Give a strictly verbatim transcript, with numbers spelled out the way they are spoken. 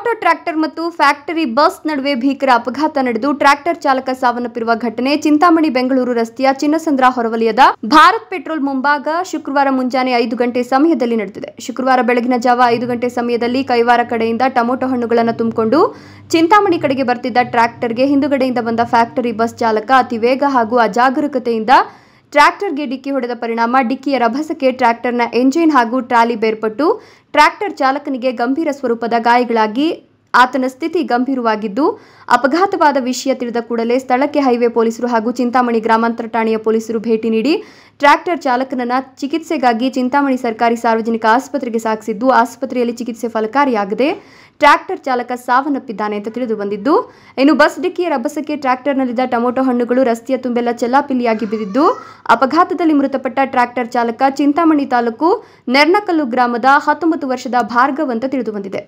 Tomato tractor ಮತ್ತು factory bus ನಡುವೆ ಭೀಕರ ಅಪಘಾತ ನಡೆದು ಟ್ರ್ಯಾಕ್ಟರ್ ಚಾಲಕ ಸಾವನ್ನಪ್ಪಿರುವ ಘಟನೆ ಚಿಂತಾಮಣಿ ಬೆಂಗಳೂರು ರಸ್ತೆಯ ಚಿನ್ನಸಂದ್ರ ಹೊರವಲಯದ ಭಾರತ್ ಪೆಟ್ರೋಲ್ ಮುಂಭಾಗ ಶುಕ್ರವಾರ ಮುಂಜಾನೆ ಐದು ಗಂಟೆ ಸಮಯದಲ್ಲಿ ನಡೆದಿದೆ. ಶುಕ್ರವಾರ ಬೆಳಗಿನ ಜಾವ ಐದು ಗಂಟೆ ಸಮಯದಲ್ಲಿ ಕೈವಾರ ಕಡೆಯಿಂದ ಟೊಮೊಟೊ ಹಣ್ಣುಗಳನ್ನು ತುಂಬಿಕೊಂಡು ಚಿಂತಾಮಣಿ ಕಡೆಗೆ ಬರ್ತಿದ್ದ ಟ್ರ್ಯಾಕ್ಟರ್ಗೆ ಹಿಂದುಗಡೆಯಿಂದ ಬಂದ ಫ್ಯಾಕ್ಟರಿ ಬಸ್ ಚಾಲಕ ಅತಿ ವೇಗ ಹಾಗೂ ಅಜಾಗರೂಕತೆಯಿಂದ ಟ್ರ್ಯಾಕ್ಟರ್ಗೆ ಡಿಕ್ಕಿ ಹೊಡೆದ ಪರಿಣಾಮ ಡಿಕ್ಕಿಯ ರಭಸಕ್ಕೆ ಟ್ರ್ಯಾಕ್ಟರ್ನ ಎಂಜಿನ್ ಹಾಗೂ ಟ್ರಾಲಿ ಬೇರ್ಪಟ್ಟು ಟ್ರ್ಯಾಕ್ಟರ್ ಚಾಲಕನಿಗೆ ಗಂಭೀರ ಸ್ವರೂಪದ ಗಾಯಗಳಾಗಿ ಆತನ ಸ್ಥಿತಿ ಗಂಭೀರವಾಗಿದ್ದು, ಅಪಘಾತವಾದ ವಿಷಯ ತಿಳಿದ ಕೂಡಲೇ ಸ್ಥಳಕ್ಕೆ ಹೈವೇ ಪೊಲೀಸರು ಹಾಗೂ ಚಿಂತಾಮಣಿ ಗ್ರಾಮಾಂತರ ಠಾಣೆಯ ಪೊಲೀಸರು ಭೇಟಿ ನೀಡಿ ಟ್ರ್ಯಾಕ್ಟರ್ ಚಾಲಕನನ್ನ ಚಿಕಿತ್ಸೆಗಾಗಿ ಚಿಂತಾಮಣಿ ಸರ್ಕಾರಿ ಸಾರ್ವಜನಿಕ ಆಸ್ಪತ್ರೆಗೆ ಸಾಗಿಸಿದ್ದು, ಆಸ್ಪತ್ರೆಯಲ್ಲಿ ಚಿಕಿತ್ಸೆ ಫಲಕಾರಿಯಾಗದೆ ಟ್ರ್ಯಾಕ್ಟರ್ ಚಾಲಕ ಸಾವನ್ನಪ್ಪಿದ್ದಾನೆ ಅಂತ ತಿಳಿದು ಬಂದಿದ್ದು, ಇನ್ನು ಬಸ್ ಡಿಕ್ಕಿಯ ರಭಸಕ್ಕೆ ಟ್ರ್ಯಾಕ್ಟರ್ನಲ್ಲಿದ್ದ ಟೊಮೊಟೊ ಹಣ್ಣುಗಳು ರಸ್ತೆಯ ತುಂಬೆಲ್ಲ ಚೆಲ್ಲಾಪಿಲ್ಲಿಯಾಗಿ ಬಿದ್ದಿದ್ದು, ಅಪಘಾತದಲ್ಲಿ ಮೃತಪಟ್ಟ ಟ್ರ್ಯಾಕ್ಟರ್ ಚಾಲಕ ಚಿಂತಾಮಣಿ ತಾಲೂಕು ನೆರ್ನಕಲ್ಲು ಗ್ರಾಮದ ಹತ್ತೊಂಬತ್ತು ವರ್ಷದ ಭಾರ್ಗವ್ ಅಂತ ತಿಳಿದು ಬಂದಿದೆ.